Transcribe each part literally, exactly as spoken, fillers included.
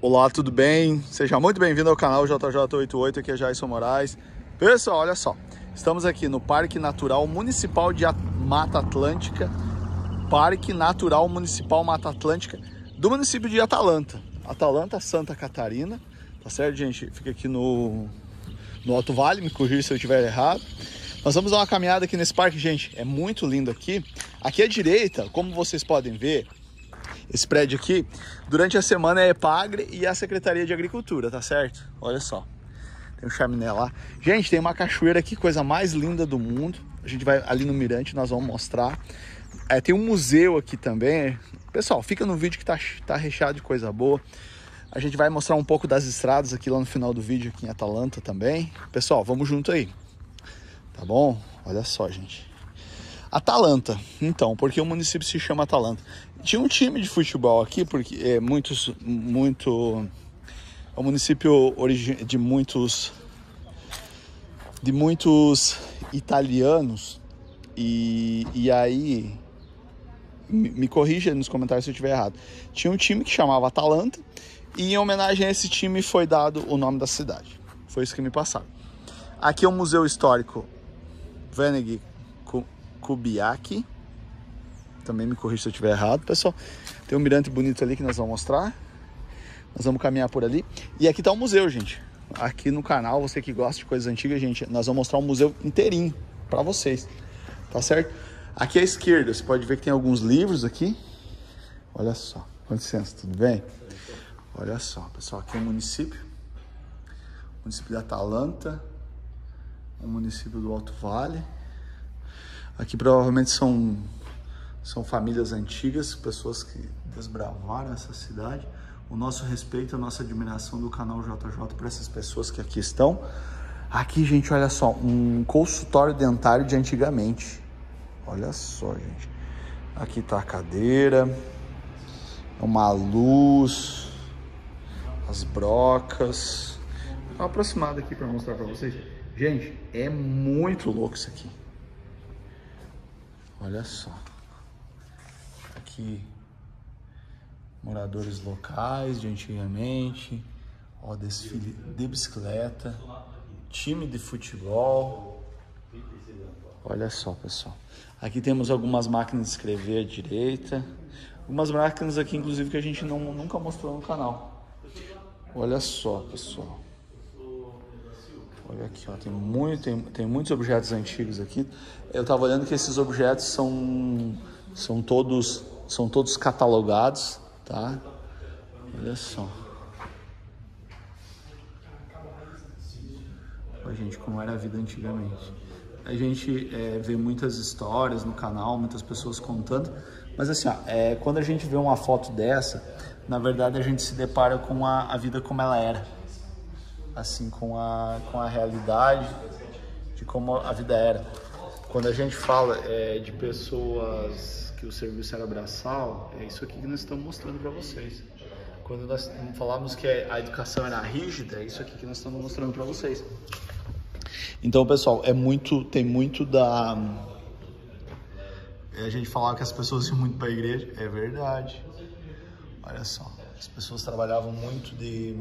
Olá, tudo bem? Seja muito bem-vindo ao canal J J oitenta e oito, aqui é Jason Moraes. Pessoal, olha só, estamos aqui no Parque Natural Municipal de Mata Atlântica, Parque Natural Municipal Mata Atlântica, do município de Atalanta, Atalanta, Santa Catarina, tá certo, gente? Fica aqui no, no Alto Vale, me corrija se eu estiver errado. Nós vamos dar uma caminhada aqui nesse parque, gente, é muito lindo aqui. Aqui à direita, como vocês podem ver, esse prédio aqui, durante a semana é EPAGRE e a Secretaria de Agricultura, tá certo? Olha só, tem um chaminé lá. Gente, tem uma cachoeira aqui, coisa mais linda do mundo. A gente vai ali no mirante, nós vamos mostrar. É, tem um museu aqui também. Pessoal, fica no vídeo que tá, tá recheado de coisa boa. A gente vai mostrar um pouco das estradas aqui lá no final do vídeo, aqui em Atalanta também. Pessoal, vamos junto aí, tá bom? Olha só, gente. Atalanta, então, porque o município se chama Atalanta. Tinha um time de futebol aqui, porque é muitos, muito, é um município de muitos, de muitos italianos, e, e aí, me, me corrija nos comentários se eu estiver errado. Tinha um time que chamava Atalanta, e em homenagem a esse time foi dado o nome da cidade. Foi isso que me passaram. Aqui é o Museu Histórico Venegue Kubiaki. Também me corrija se eu estiver errado, pessoal. Tem um mirante bonito ali que nós vamos mostrar. Nós vamos caminhar por ali. E aqui tá o museu, gente. Aqui no canal, você que gosta de coisas antigas, gente, nós vamos mostrar um museu inteirinho para vocês. Tá certo? Aqui à esquerda, você pode ver que tem alguns livros aqui. Olha só. Com licença, tudo bem? Olha só, pessoal. Aqui é o município. Município de Atalanta. O município do Alto Vale. Aqui provavelmente são, são famílias antigas, pessoas que desbravaram essa cidade. O nosso respeito, a nossa admiração do canal J J para essas pessoas que aqui estão. Aqui, gente, olha só, um consultório dentário de antigamente. Olha só, gente. Aqui tá a cadeira, uma luz, as brocas. Vou dar uma aproximada aqui para mostrar para vocês. Gente, é muito louco isso aqui. Olha só, aqui moradores locais de antigamente, ó, desfile de bicicleta, time de futebol. Olha só, pessoal, aqui temos algumas máquinas de escrever à direita, algumas máquinas aqui inclusive que a gente não, nunca mostrou no canal. Olha só, pessoal. Olha aqui, ó, tem, muito, tem, tem muitos objetos antigos aqui. Eu estava olhando que esses objetos são, são, todos, são todos catalogados, tá? Olha só. Olha, gente, como era a vida antigamente. A gente é, vê muitas histórias no canal, muitas pessoas contando, mas assim, ó, é, quando a gente vê uma foto dessa, na verdade a gente se depara com a, a vida como ela era. Assim, com a, com a realidade de como a vida era. Quando a gente fala é, de pessoas que o serviço era braçal, é isso aqui que nós estamos mostrando para vocês. Quando nós falamos que a educação era rígida, é isso aqui que nós estamos mostrando para vocês. Então, pessoal, é muito, tem muito da... A gente falava que as pessoas iam muito para a igreja, é verdade. Olha só, as pessoas trabalhavam muito de...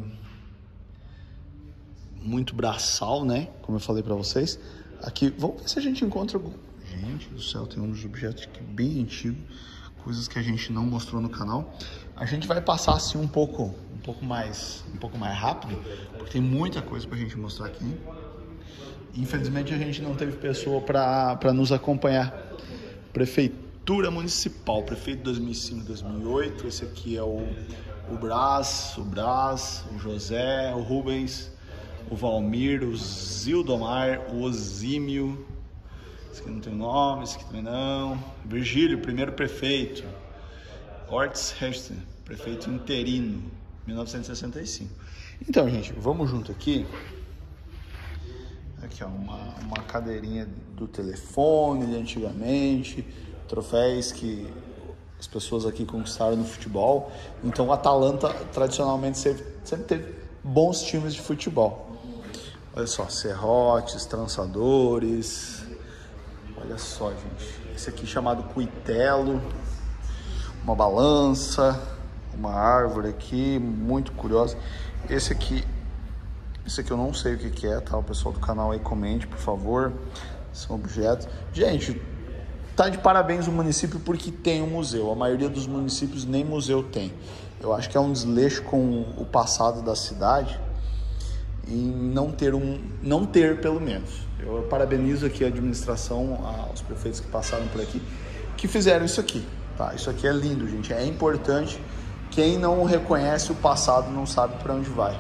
muito braçal, né? Como eu falei para vocês. Aqui, vamos ver se a gente encontra algum... Gente do céu, tem uns objetos aqui bem antigos, coisas que a gente não mostrou no canal. A gente vai passar assim um pouco, um pouco mais, um pouco mais rápido, porque tem muita coisa pra gente mostrar aqui. Infelizmente a gente não teve pessoa para para nos acompanhar. Prefeitura Municipal, prefeito dois mil e cinco, dois mil e oito. Esse aqui é o o Brás, o Brás, o José, o Rubens, o Valmir, o Zildomar, o Osímio, esse aqui não tem nome, esse aqui também não, Virgílio, primeiro prefeito, Ortiz Hester, prefeito interino, mil novecentos e sessenta e cinco. Então, gente, vamos junto aqui. Aqui, ó, uma, uma cadeirinha do telefone de antigamente, troféus que as pessoas aqui conquistaram no futebol. Então, a Atalanta, tradicionalmente, sempre, sempre teve bons times de futebol. Olha só, serrotes, trançadores. Olha só, gente. Esse aqui chamado cuitelo. Uma balança. uma árvore aqui, muito curiosa. Esse aqui, esse aqui eu não sei o que que é, tá? O pessoal do canal aí comente, por favor. São objetos. Gente, tá de parabéns o município porque tem um museu. A maioria dos municípios nem museu tem. Eu acho que é um desleixo com o passado da cidade e não ter um, não ter pelo menos. Eu parabenizo aqui a administração, aos prefeitos que passaram por aqui, que fizeram isso aqui, tá? Isso aqui é lindo, gente, é importante. Quem não reconhece o passado não sabe para onde vai.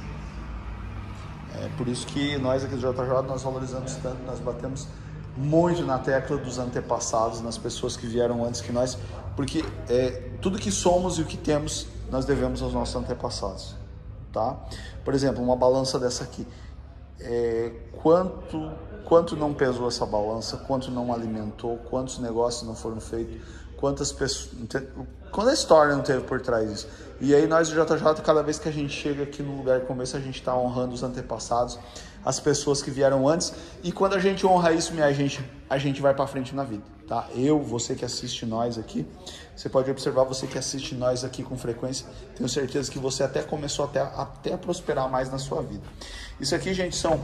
É por isso que nós aqui do J J, nós valorizamos tanto, nós batemos muito na tecla dos antepassados, nas pessoas que vieram antes que nós, porque é, tudo que somos e o que temos, nós devemos aos nossos antepassados, tá? Por exemplo, uma balança dessa aqui, é, quanto, quanto não pesou essa balança, quanto não alimentou, quantos negócios não foram feitos, quantas pessoas, quanta história não teve por trás disso. E aí nós do J J, cada vez que a gente chega aqui no lugar como esse, a gente está honrando os antepassados, as pessoas que vieram antes, e quando a gente honra isso, minha gente, a gente vai para frente na vida, tá? Eu, você que assiste nós aqui, você pode observar, você que assiste nós aqui com frequência, tenho certeza que você até começou até, até a prosperar mais na sua vida. Isso aqui, gente, são,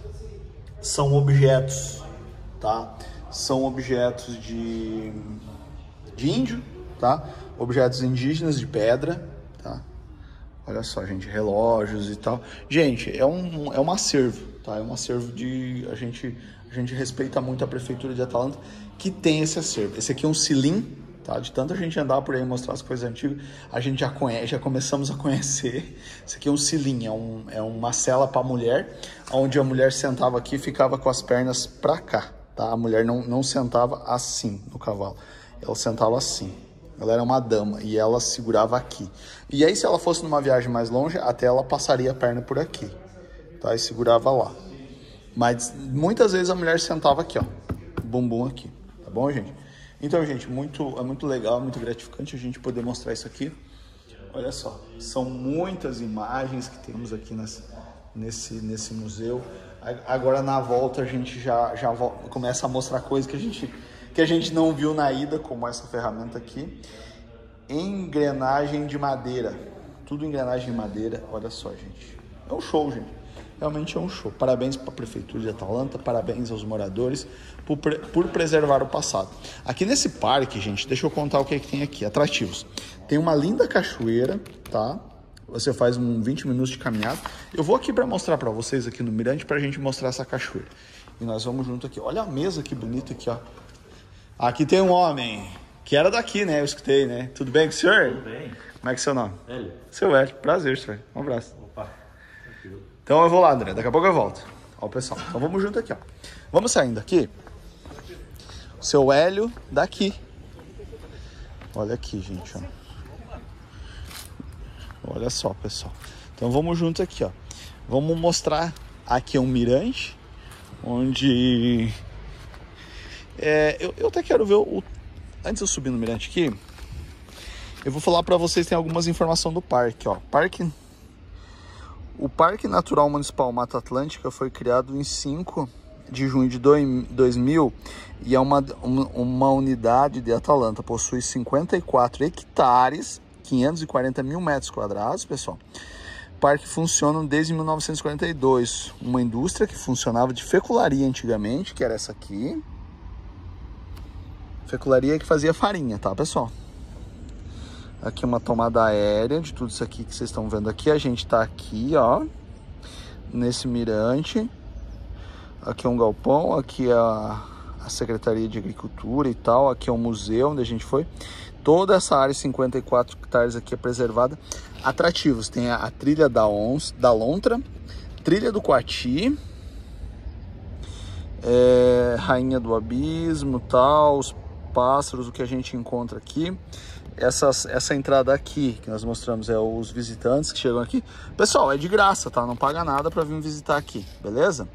são objetos, tá? São objetos de, de índio, tá? Objetos indígenas de pedra, tá? Olha só, gente, relógios e tal. Gente, é um, é um acervo, tá? É um acervo de... A gente, a gente respeita muito a Prefeitura de Atalanta, que tem esse acervo. Esse aqui é um cilim, tá? De tanta gente andar por aí e mostrar as coisas antigas, a gente já conhece, já começamos a conhecer. Esse aqui é um cilim, é, um, é uma cela para mulher, onde a mulher sentava aqui e ficava com as pernas para cá, tá? A mulher não, não sentava assim no cavalo, ela sentava assim. Ela era uma dama e ela segurava aqui. E aí, se ela fosse numa viagem mais longe, até ela passaria a perna por aqui, tá? E segurava lá. Mas muitas vezes a mulher sentava aqui, ó, bumbum aqui, tá bom, gente? Então, gente, muito, é muito legal, muito gratificante a gente poder mostrar isso aqui. Olha só, são muitas imagens que temos aqui nessa, nesse, nesse museu. Agora, na volta, a gente já, já começa a mostrar coisas que a gente... que a gente não viu na ida, como essa ferramenta aqui. Engrenagem de madeira. Tudo engrenagem de madeira. Olha só, gente. É um show, gente. Realmente é um show. Parabéns para a Prefeitura de Atalanta, parabéns aos moradores por, por preservar o passado. Aqui nesse parque, gente, deixa eu contar o que, é que tem aqui. Atrativos. Tem uma linda cachoeira, tá? Você faz um vinte minutos de caminhada. Eu vou aqui para mostrar para vocês aqui no Mirante, para a gente mostrar essa cachoeira. E nós vamos junto aqui. Olha a mesa que bonita aqui, ó. Aqui tem um homem, que era daqui, né? Eu escutei, né? Tudo bem com o senhor? Tudo bem. Como é que é o seu nome? Hélio. Seu Hélio. Prazer, senhor. Um abraço. Opa. Tranquilo. Então eu vou lá, André. Daqui a pouco eu volto. Ó, pessoal. Então vamos junto aqui, ó. Vamos saindo aqui. O seu Hélio daqui. Olha aqui, gente, ó. Olha só, pessoal. Então vamos junto aqui, ó. Vamos mostrar aqui um mirante, onde... É, eu, eu até quero ver o... Antes de eu subir no mirante aqui, eu vou falar para vocês, tem algumas informações do parque, ó. Parque... O Parque Natural Municipal Mata Atlântica foi criado em cinco de junho de dois mil e é uma, uma unidade de Atalanta. Possui cinquenta e quatro hectares, quinhentos e quarenta mil metros quadrados, pessoal. O parque funciona desde mil novecentos e quarenta e dois. Uma indústria que funcionava de fecularia antigamente, que era essa aqui. Fecularia que fazia farinha, tá, pessoal? Aqui uma tomada aérea de tudo isso aqui que vocês estão vendo aqui. A gente tá aqui, ó, nesse mirante. Aqui é um galpão, aqui é a, a Secretaria de Agricultura e tal. Aqui é um museu onde a gente foi. Toda essa área, cinquenta e quatro hectares aqui, é preservada. Atrativos, tem a, a trilha da, Ons, da Lontra, trilha do Coati, é, Rainha do Abismo, tal, os pássaros, o que a gente encontra aqui. Essas, essa entrada aqui que nós mostramos é os visitantes que chegam aqui. Pessoal, é de graça, tá? Não paga nada para vir visitar aqui, beleza?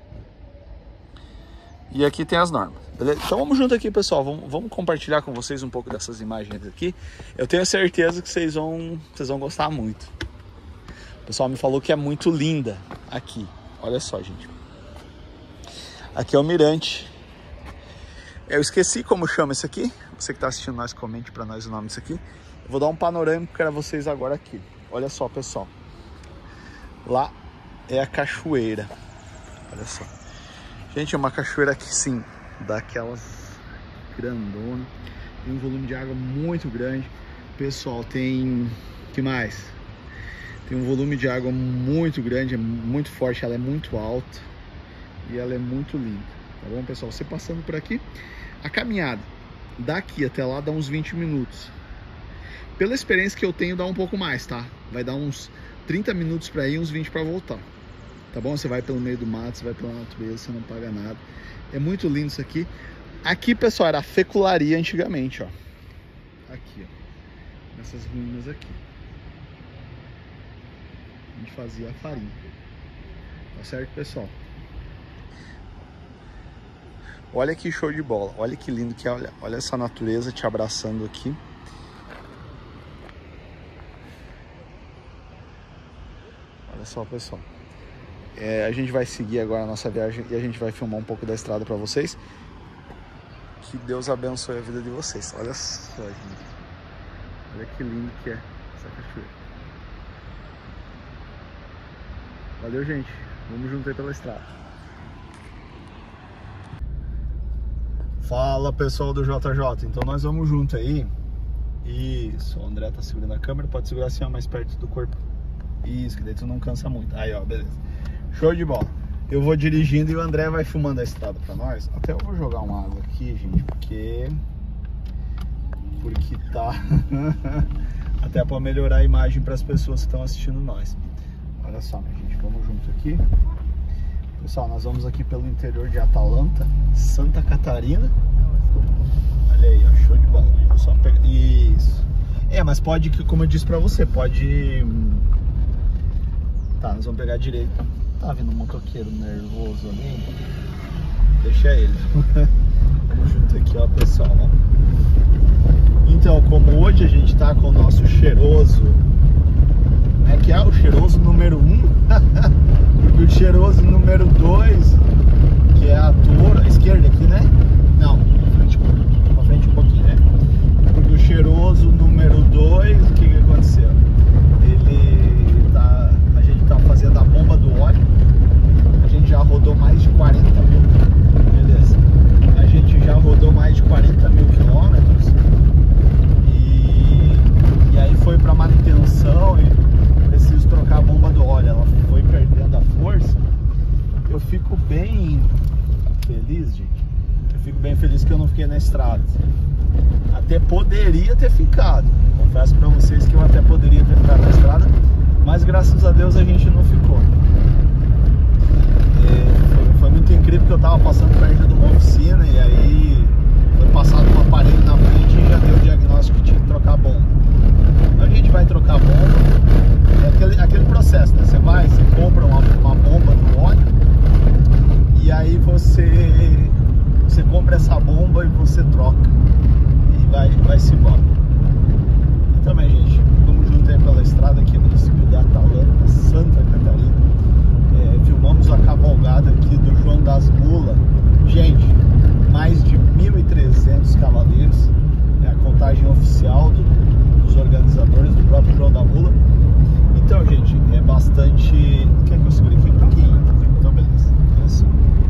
E aqui tem as normas, beleza? Então vamos junto aqui, pessoal. Vamos, vamos compartilhar com vocês um pouco dessas imagens aqui. Eu tenho certeza que vocês vão, vocês vão gostar muito. O pessoal me falou que é muito linda aqui. Olha só, gente. Aqui é o mirante. Eu esqueci como chama isso aqui. Você que está assistindo nós, comente para nós o nome disso aqui. Eu vou dar um panorâmico para vocês agora aqui. Olha só, pessoal. Lá é a cachoeira. Olha só. Gente, é uma cachoeira aqui sim, daquelas grandona. Tem um volume de água muito grande. Pessoal, tem... que mais? Tem um volume de água muito grande, é muito forte, ela é muito alta. E ela é muito linda. Tá bom, pessoal? Você passando por aqui, a caminhada daqui até lá dá uns vinte minutos. Pela experiência que eu tenho, dá um pouco mais, tá? Vai dar uns trinta minutos para ir, uns vinte para voltar. Tá bom? Você vai pelo meio do mato, você vai pela natureza, você não paga nada. É muito lindo isso aqui. Aqui, pessoal, era a fecularia antigamente, ó. Aqui, ó. Nessas ruínas aqui. A gente fazia a farinha. Tá certo, pessoal? Olha que show de bola. Olha que lindo que é. Olha, olha essa natureza te abraçando aqui. Olha só, pessoal. É, a gente vai seguir agora a nossa viagem e a gente vai filmar um pouco da estrada para vocês. Que Deus abençoe a vida de vocês. Olha só, gente. Olha que lindo que é essa cachoeira. Valeu, gente. Vamos junto aí pela estrada. Fala, pessoal do J J. Então nós vamos junto aí. Isso, o André tá segurando a câmera. Pode segurar assim, ó, mais perto do corpo. Isso, que daí tu não cansa muito. Aí, ó, beleza. Show de bola. Eu vou dirigindo e o André vai filmando a estrada pra nós. Até eu vou jogar uma água aqui, gente, porque... Porque tá... Até pra melhorar a imagem pras pessoas que estão assistindo nós. Olha só, minha gente, vamos junto aqui. Pessoal, nós vamos aqui pelo interior de Atalanta, Santa Catarina. Olha aí, ó, show de bola. Vou só pegar... Isso. É, mas pode, como eu disse pra você, pode... Tá, nós vamos pegar a direita. Tá vindo um motoqueiro nervoso ali. Deixa ele. Vamos junto aqui, ó, pessoal. Ó. Então, como hoje a gente tá com o nosso cheiroso... É que é o cheiroso número um. Porque o cheiroso número dois, que é a Toro, a esquerda aqui, né? Não, pra frente, pra frente um pouquinho, né? Porque o cheiroso número dois, o que que aconteceu? Ele tá... A gente tá fazendo a bomba do óleo. A gente já rodou mais de quarenta mil. Beleza. A gente já rodou mais de quarenta mil quilômetros. E, e aí foi pra manutenção e preciso trocar a bomba do óleo. Ela foi perdendo a força. Eu fico bem feliz, gente. Eu fico bem feliz que eu não fiquei na estrada. Até poderia ter ficado. Confesso pra vocês que eu até poderia ter ficado na estrada, mas graças a Deus a gente não ficou. E foi, foi muito incrível que eu tava passando perto de uma oficina e aí foi passado um aparelho na frente e já deu o diagnóstico que tinha que trocar a bomba. A gente vai trocar a bomba. É aquele, aquele processo, né? Você vai, você compra uma, uma bomba do óleo e aí você, você compra essa bomba e você troca e vai, vai se embora. E também, gente, vamos junto aí pela estrada aqui no município de Atalanta, Santa Catarina. É, filmamos a cavalgada aqui do João das Mulas. Gente, mais de mil e trezentos cavaleiros. É a contagem oficial do, dos organizadores, do próprio João da Mula. Então, gente, é bastante... Quer que eu segure aqui um pouquinho? Então, beleza. Isso.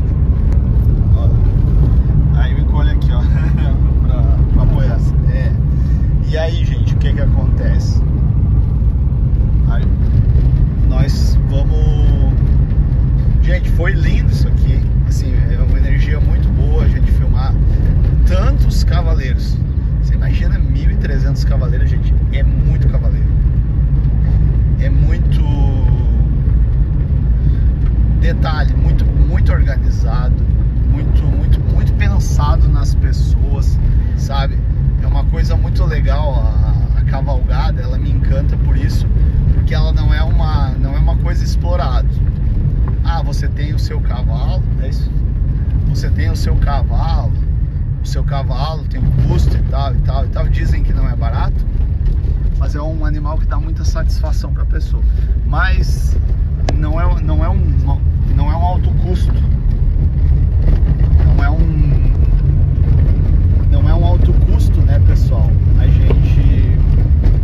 Ó. Aí eu encolho aqui, ó, pra, pra apoiar. É. E aí, gente, o que que acontece? Aí, nós vamos... Gente, foi lindo isso aqui. Assim, é uma energia muito boa a gente filmar tantos cavaleiros. Você imagina mil e trezentos cavaleiros, gente? É muito cavaleiro. É muito detalhe, muito, muito organizado, muito, muito, muito pensado nas pessoas, sabe? É uma coisa muito legal a, a cavalgada, ela me encanta por isso, porque ela não é uma, não é uma coisa explorada. Ah, você tem o seu cavalo, é isso? Você tem o seu cavalo, o seu cavalo tem um custo e tal e tal e tal. Dizem que não é barato, mas é um animal que dá muita satisfação para a pessoa. Mas não é, não é um, não é um alto custo. Não é um, não é um alto custo, né, pessoal? A gente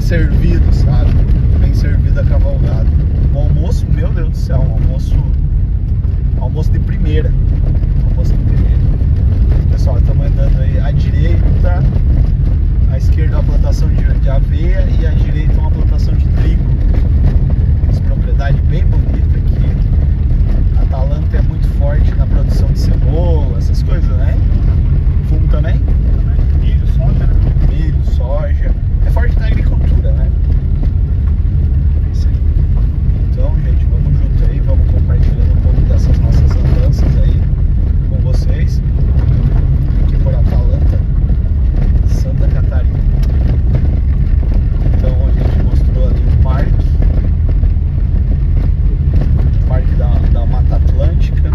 servido, sabe? Bem servido a cavalgada. O almoço, meu Deus do céu, um almoço, um almoço de primeira. Um almoço de primeira. Pessoal, estamos andando aí à direita, à esquerda uma plantação de, de aveia e à direita uma plantação de trigo. Essa propriedade bem bonita aqui. A Atalanta é muito forte na produção de cebola, essas coisas, né? Fumo também? Milho, soja, né? Milho, soja. É forte na agricultura, né? É isso aí. Então, gente, vamos junto aí, vamos compartilhando um pouco dessas nossas andanças aí com vocês. Aqui por Atalanta, Santa Catarina. Então, a gente mostrou ali o parque. O parque da, da Mata Atlântica.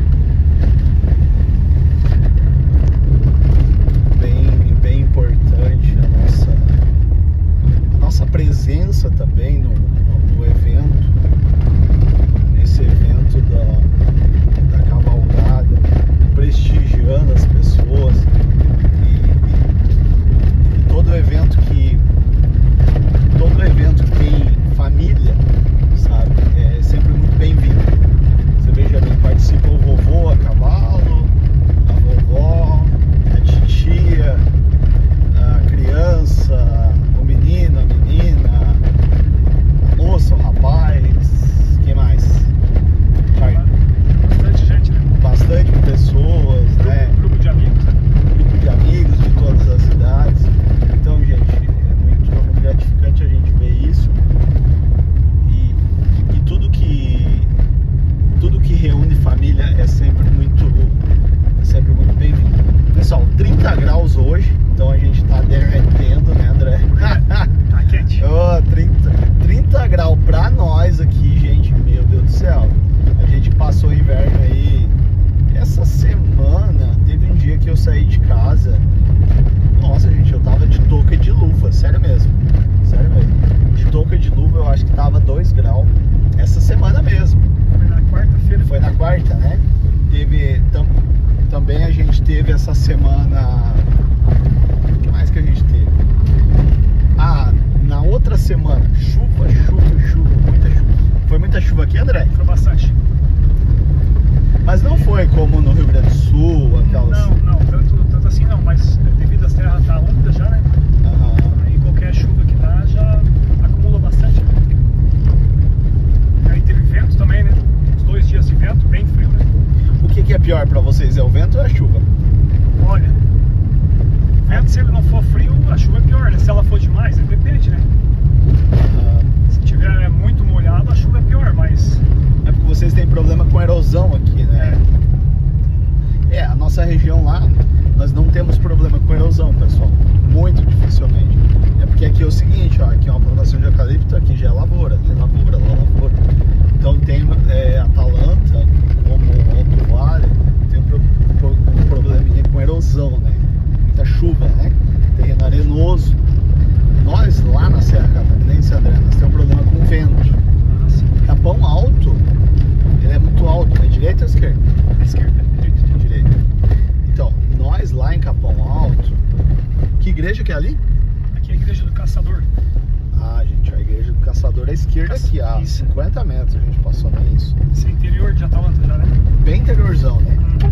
Bem, bem importante a nossa, a nossa presença também no, no, no evento. Nesse evento da, da cavalgada, prestigiando as pessoas e, e, e todo evento que todo evento que tem família, sabe, é sempre muito bem-vindo. Você veja bem, participa o vovô a cavalo, a vovó, a titia, a criança, o menino, a menina, a moça, o rapaz, quem mais? Bastante gente, né? Bastante pessoas, né? Grupo de amigos, né? Grupo de amigos de todas as idades. Então, gente, é muito, é muito gratificante a gente ver isso. E, e tudo que tudo que reúne família é sempre muito é sempre muito bem-vindo. Pessoal, trinta graus hoje, então a gente tá derretendo, né, André? Tá quente. Oh, trinta, trinta graus pra nós aqui, gente, meu Deus do céu. A gente passou o inverno aí. Essa semana teve um dia que eu saí de casa. Nossa, gente, eu tava de touca e de luva, sério mesmo. Sério mesmo. De touca e de luva eu acho que tava dois graus. Essa semana mesmo. Foi na quarta-feira. Foi na quarta, né? Teve tam, também a gente teve essa semana. O que mais que a gente teve? Ah, na outra semana, chuva, chuva, chuva, muita chuva. Foi muita chuva aqui, André? Foi bastante. Mas não foi como no Rio Grande do Sul, aquelas... Não, não, tanto, tanto assim não, mas devido às terras estar úmidas já, né? Aham. Aí qualquer chuva que dá já acumula bastante. Aí teve vento também, né? Uns dois dias de vento, bem frio, né? O que, que é pior pra vocês, é o vento ou a chuva? Olha, vento, se ele não for frio, a chuva é pior, né? Se ela for demais, né? Depende, né? Aham. Se tiver muito molhado, a chuva é pior, mas... É porque vocês têm problema com erosão aqui, né? É. É, a nossa região lá, nós não temos problema com erosão, pessoal. Muito dificilmente. É porque aqui é o seguinte, ó, aqui é uma plantação de eucalipto, aqui já é lavoura, ali é lavoura, lá é lavoura. Então tem é, Atalanta, como Alto Vale, tem um, pro, um probleminha com erosão, né? Muita chuva, né? Terreno arenoso. Nós lá na Serra Catarinense, André, nós temos um problema com vento. Ah, sim. Capão Alto, ele é muito alto, né? Direita ou esquerda? Esquerda, direita. Direita. Então, nós lá em Capão Alto, que igreja que é ali? Aqui é a igreja do Caçador. Ah, gente, a igreja do Caçador à esquerda aqui, a Isso. cinquenta metros a gente passou nisso. Esse é interior de Atalanta já, né? Bem interiorzão, né? Hum.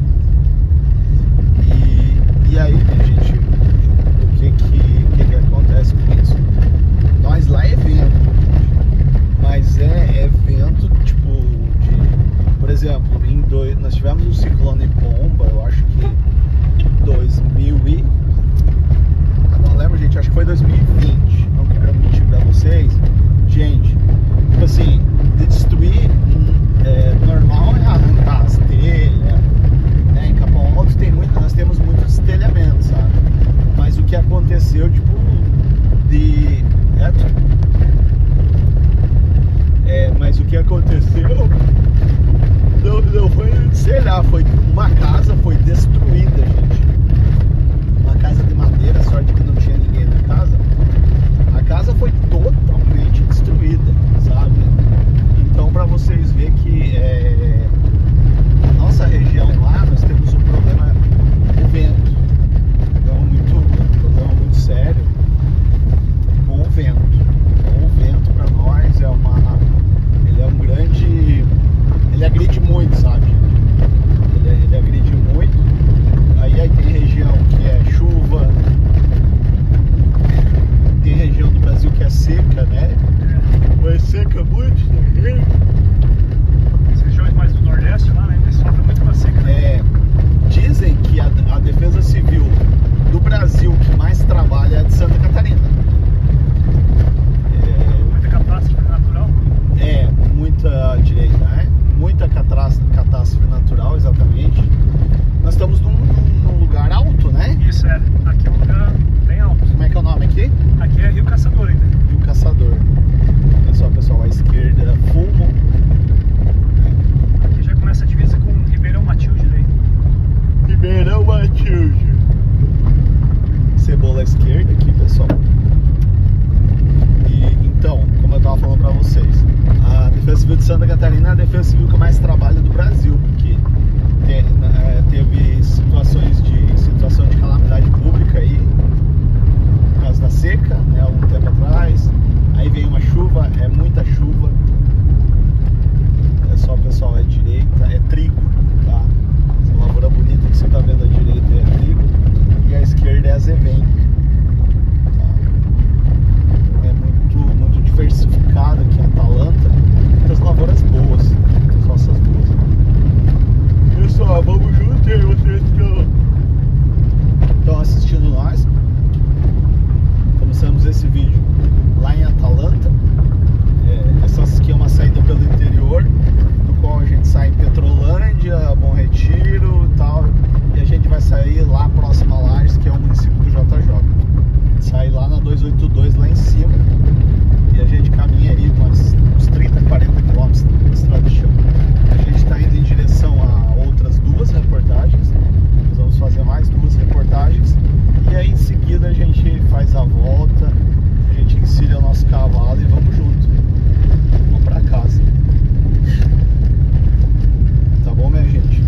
E, e aí, né, gente, o que que, o que que acontece com isso? Nós lá é vento, mas é evento tipo de, por exemplo, em dois, nós tivemos um ciclone bomba, eu acho que dois mil e, ah, não lembro, gente, acho que foi dois mil e vinte, não quero mentir pra vocês, gente, tipo assim, de destruir, é, normal é arrancar as telhas, né? Em Capão Alto tem muito, nós temos muitos telhamentos, sabe? Mas o que aconteceu, tipo, de, é, É, mas o que aconteceu não, não foi, sei lá, foi uma casa foi destruída, gente. Uma casa de madeira, sorte que não tinha ninguém na casa. A casa foi totalmente destruída, sabe? Então, pra vocês verem que é, a nossa região lá, nós temos um problema com o vento. Então, muito, um problema muito sério com o vento. Com Defesa Civil de Santa Catarina é a Defesa Civil que mais trabalha do Brasil, porque te, é, teve situações de, situação de calamidade pública aí, por causa da seca, né, algum tempo atrás. Aí vem uma chuva, é muita chuva. É só, pessoal, é direita, é trigo, tá? Essa lavoura bonita que você tá vendo à direita é trigo e à esquerda é azevém, tá? É muito, muito diversificado aqui em Atalanta, muitas lavouras boas, só essas duas. Pessoal, vamos junto aí, vocês que estão assistindo nós. Começamos esse vídeo lá em Atalanta. É, essa aqui é uma saída pelo interior, do qual a gente sai em Petrolândia, Bom Retiro e tal, e a gente vai sair lá próximo a Lages, que é o município do J J. Sai lá na duzentos e oitenta e dois, lá em cima, e a gente caminha aí umas, uns trinta, quarenta quilômetros na estrada de chão. A gente está indo em direção a outras duas reportagens. Nós vamos fazer mais duas reportagens, e aí em seguida a gente faz a volta, a gente encilha o nosso cavalo e vamos junto. Vamos pra casa. Tá bom, minha gente?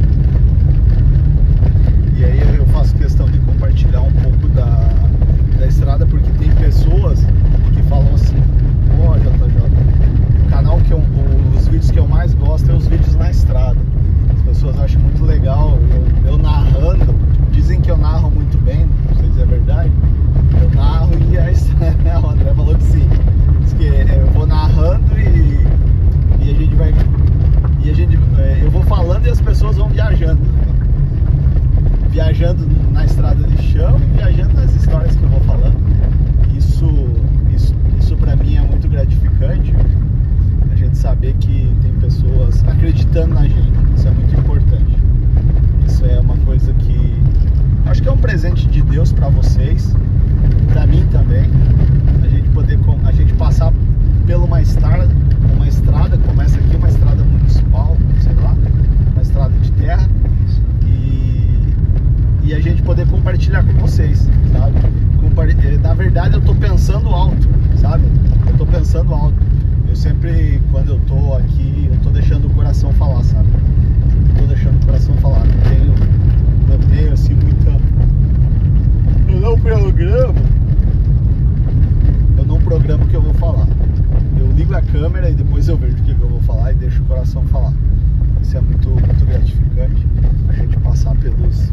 E aí eu faço questão de compartilhar um pouco da, da estrada, porque tem pessoas que falam assim: ó, oh, J J, o canal que eu, os vídeos que eu mais gosto é os vídeos na estrada. As pessoas acham muito legal eu, eu narrando, dizem que eu narro muito bem, não sei se é verdade. Eu narro e a estrada, o André falou que sim. Diz que eu vou narrando e, e a gente vai, e a gente, eu vou falando e as pessoas vão viajando, né? Viajando na estrada de chão e viajando nas histórias que eu vou falando. Isso, isso, isso pra mim é muito gratificante. A gente saber que tem pessoas acreditando na gente. Isso é muito importante. Isso é uma coisa que acho que é um presente de Deus pra vocês, pra mim também. A gente poder, a gente passar pela uma estrada, uma estrada, começa aqui uma estrada municipal, sei lá, uma estrada de terra, e, e a gente poder compartilhar com vocês, sabe? Na verdade eu tô pensando alto, sabe? Eu tô pensando alto. Eu sempre, quando eu tô aqui, eu tô deixando o coração falar, sabe? Eu tô deixando o coração falar. Não tenho, não tenho assim muita... Eu não programo. Eu não programo o que eu vou falar. Eu ligo a câmera e depois eu vejo o que eu vou falar e deixo o coração falar. Isso é muito, muito gratificante. A gente passar pelos...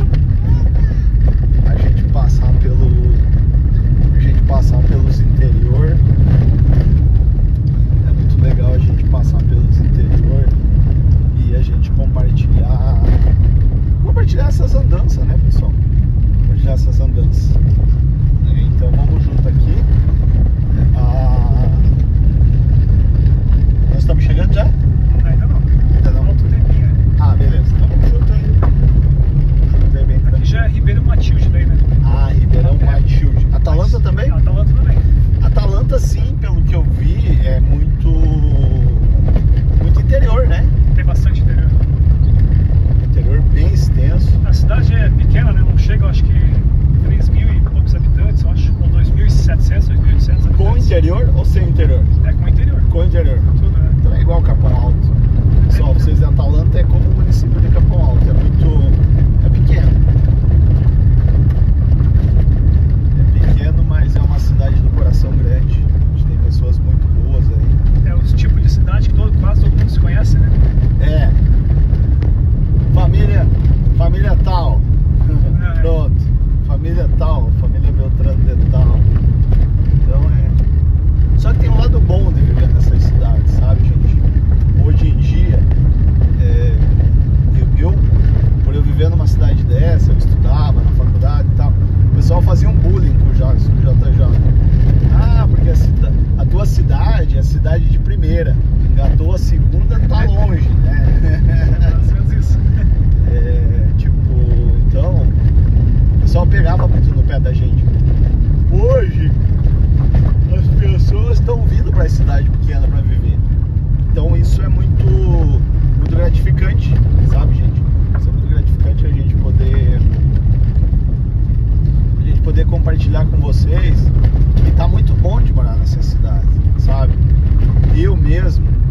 A gente passar pelo... A gente passar pelos interior. É muito legal a gente passar pelos interior e a gente compartilhar... Compartilhar essas andanças, né, pessoal? Compartilhar essas andanças. Então vamos junto aqui. Ah, nós estamos chegando já? Ainda não. Ainda não? Falta um tempinho, né? Ah, beleza. Então vamos junto aí. Vamos junto aí bem tranquilo. Aqui já é Ribeirão Matilde daí, né? Ah, Ribeirão Matilde. Atalanta também? Atalanta também. Atalanta, sim, pelo que eu vi, é muito... Muito interior, né? Tem bastante interior. Interior bem extenso. A cidade é pequena, né? Não chega, acho que três mil e poucos habitantes, eu acho. Ou dois mil e setecentos, dois mil e oitocentos habitantes. Com interior ou sem interior? É com interior. Com interior. Tudo, né? Então é igual Capão Alto. Pessoal, vocês de Atalanta é como o município de Capão Alto. É muito... É pequeno. É pequeno, mas é uma cidade do coração grande. A gente tem pessoas muito boas aí. É os tipos de cidade que todo, quase todo mundo se conhece, né? É. Família... Família tal. É. Pronto. Família tal. Família Beltrano de tal. Então é... Só que tem um lado bom de viver nessas cidades, sabe, gente? Hoje em dia, é, eu, eu, por eu viver numa cidade dessa, eu estudava na faculdade e tal, o pessoal fazia um bullying com o J J. Ah, porque a, cida, a tua cidade é a cidade de primeira, engatou a segunda, tá longe, né? Às vezes isso. É, tipo, então, o pessoal pegava muito no pé da gente. Hoje, as pessoas estão vindo para a cidade pequena para viver. Então isso é muito, muito gratificante, sabe, gente? Isso é muito gratificante a gente poder a gente poder compartilhar com vocês. E tá muito bom de morar nessa cidade, sabe? Eu mesmo,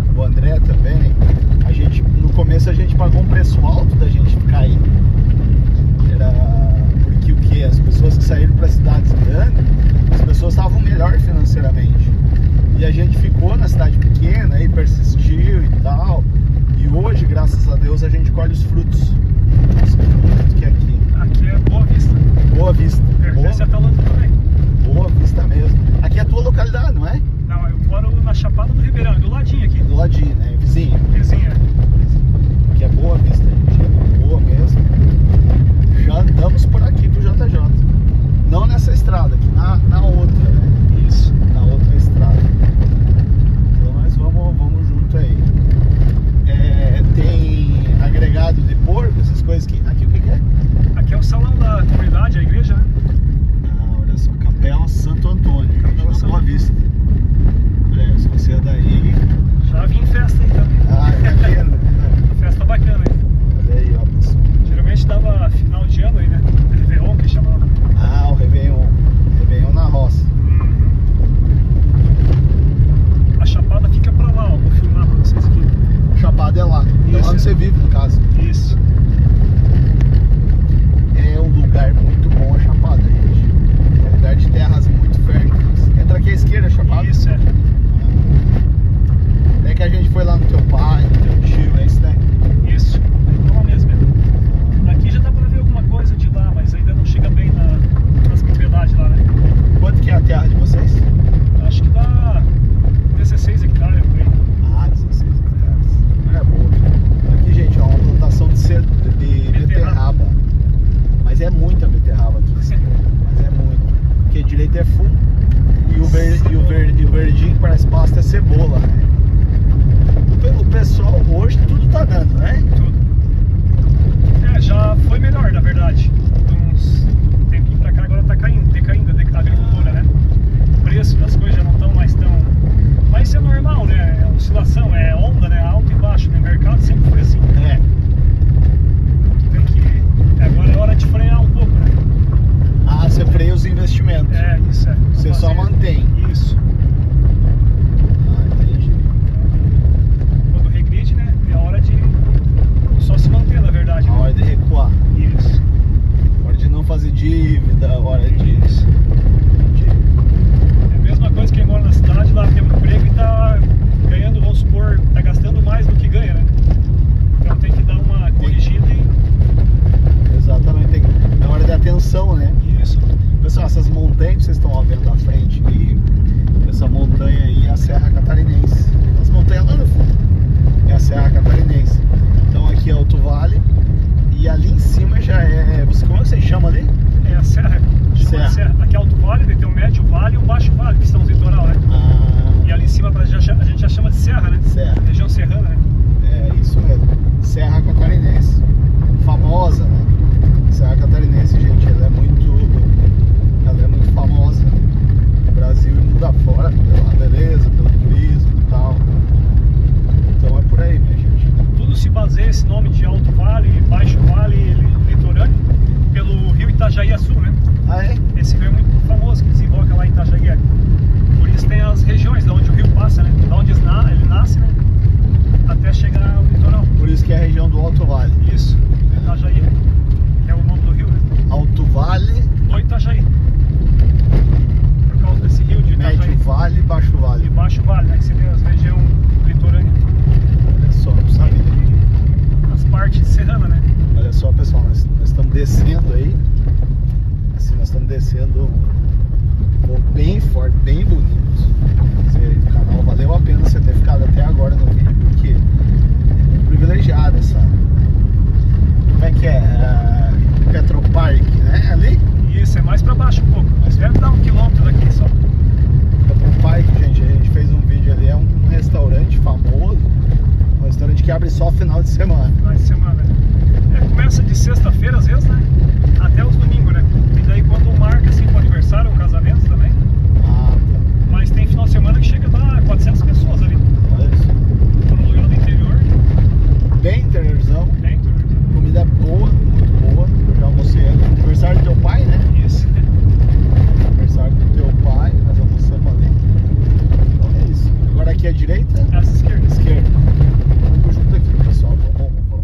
gente pagou um preço alto da gente ficar aí. Era porque o que? As pessoas que saíram para cidades grandes, as pessoas estavam melhor financeiramente. E a gente ficou na cidade pequena e persistiu e tal. E hoje, graças a Deus, a gente colhe os frutos. Os frutos que é aqui. Aqui é Boa Vista. Boa Vista. Pertence a Talanto também. Boa Vista mesmo. Aqui é a tua localidade, não é? Não, eu moro na Chapada do Ribeirão, do ladinho aqui. Do ladinho, né? Vizinho. Vizinha. Aqui é Boa Vista, gente. É boa mesmo. Já andamos por aqui pro J J. Não nessa estrada, aqui na, na outra, né? Isso. Na outra estrada. Então nós vamos, vamos junto aí. É, tem agregado de porco, essas coisas aqui. Aqui o que, que é? Aqui é o salão da comunidade, a igreja, né? Ah, olha só, Capela Santo Antônio, gente, Capela na Santo Boa Vista. Olha aí, se você é daí. Já vim em festa aí também. Ah, é pequeno. Festa bacana aí. Olha aí, ó, pessoal. Geralmente dava final de ano aí, né? Réveillon que chamava. Ah, o Réveillon. Réveillon na roça. Uhum. A Chapada fica pra lá, ó. Vou filmar pra vocês aqui. Chapada é lá. É lá Isso, onde é. você vive, no caso. Isso. É um lugar muito bom a Chapada, gente. É um lugar de terras muito férteis. Entra aqui à esquerda, a Chapada. Isso, é. É que a gente foi lá no teu pai, no teu tio, é isso, né? Isso. É lá mesmo. Daqui já dá pra ver alguma coisa de lá, mas ainda não chega bem na, nas propriedades lá, né? Quanto que é a terra de vocês? Acho que dá dezesseis hectares por aí. Ah, dezesseis hectares. É boa. Aqui, gente, ó, uma plantação de, ce- de beterraba. Mas é muita beterraba aqui. Mas é muito. Porque direito é full. E o, ver, e, o ver, e o verdinho que parece pasta é cebola, né? O pessoal hoje tudo tá dando, né? Tudo. É, já foi melhor, na verdade. De uns tempinho pra cá, agora tá caindo, decaindo a agricultura, né? O preço das coisas já não estão mais tão... Mas isso é normal, né? É oscilação, é onda, né? Alto e baixo, né? O mercado sempre foi assim. É. Tu tem que... Agora é hora de frear um pouco, né? Ah, você freia os investimentos. É, isso é. Você só mantém. Isso. Ah, entendi. Quando regride, né? É hora de só se manter, na verdade. A Né? hora de recuar. Isso. A hora de não fazer dívida, a hora de... Isso. de... É a mesma coisa que quem mora na cidade, lá tem um emprego e tá ganhando, vamos supor, tá gastando mais do que ganha, né? Então tem que dar uma corrigida e... Exatamente. Tem... É hora de atenção, né? Isso. Pessoal, essas montanhas que vocês estão vendo à frente ali, essa montanha aí é a Serra Catarinense. As montanhas lá no fundo é a Serra Catarinense. Então aqui é Alto Vale e ali em cima já é... Você, como é que você chama ali? É a serra. Chama Serra. serra. Aqui é Alto Vale, tem o Médio Vale e o Baixo Vale, que estão no litoral, né? Ah, E ali em cima a gente já- a gente já chama de serra, né? Serra. Região serrana, né? é isso mesmo. Serra Catarinense. Famosa, né? Serra Catarinense, gente, ela é muito... Ela é muito famosa no Brasil e mundo afora pela beleza, pelo turismo e tal. Então é por aí, minha gente. Tudo se baseia, esse nome de Alto Vale, Baixo Vale, li- litorâneo, pelo rio Itajaí-Açu, né? Ah, é? Esse rio é muito famoso, que desemboca lá em Itajaí. Por isso tem as regiões de onde o rio passa, né? De onde na- ele nasce, né? Até chegar ao litoral. Por isso que é a região do Alto Vale. Isso, Itajaí, que é o nome do rio, né? Alto Vale, Do Itajaí. Por causa desse rio de Itajaí. Médio Vale e Baixo E Vale. Baixo Vale, né? Que seria as regiões litorâneas. Olha só, não sabia. As partes serranas, né? Olha só, pessoal, nós, nós estamos descendo aí. Assim, nós estamos descendo um voo bem forte, bem bonito. Você, o canal valeu a pena você ter ficado até agora no vídeo, porque é privilegiado essa. Como é que é? Uh, Petropark, né? Ali? Isso, é mais pra baixo um pouco. Mas deve dar um quilômetro daqui só. Petropark, gente, a gente fez um vídeo ali, é um, um restaurante famoso. Um restaurante que abre só final de semana. Mais de semana. É, começa de sexta-feira, às vezes, né? Até os domingos, né? E daí quando marca assim pro aniversário ou casamento também. Ah, tá. Mas tem final de semana que chega a dar quatrocentas pessoas ali. Olha isso. Por um lugar do interior. Bem interiorzão. Bem interior. Comida boa, muito boa. Eu já almocei. Aniversário do teu pai, né? Isso. Aniversário do teu pai, nós almoçamos ali. Então é isso. Agora aqui à direita, Essa esquerda. esquerda. Vamos junto aqui, pessoal. Vamos,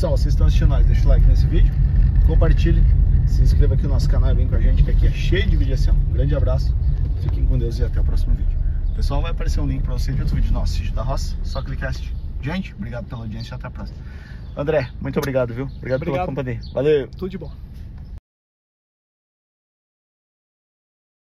Pessoal, vocês estão assistindo nós, deixa o like nesse vídeo, compartilhe, se inscreva aqui no nosso canal e vem com a gente, que aqui é cheio de vídeo assim, ó. Um grande abraço, fiquem com Deus e até o próximo vídeo. Pessoal, vai aparecer um link para você de outro vídeo nosso, Sítio da Roça, só clicar e assistir. Gente, obrigado pela audiência e até a próxima. André, muito obrigado, viu? Obrigado, obrigado. pela companhia. Valeu! Tudo de bom.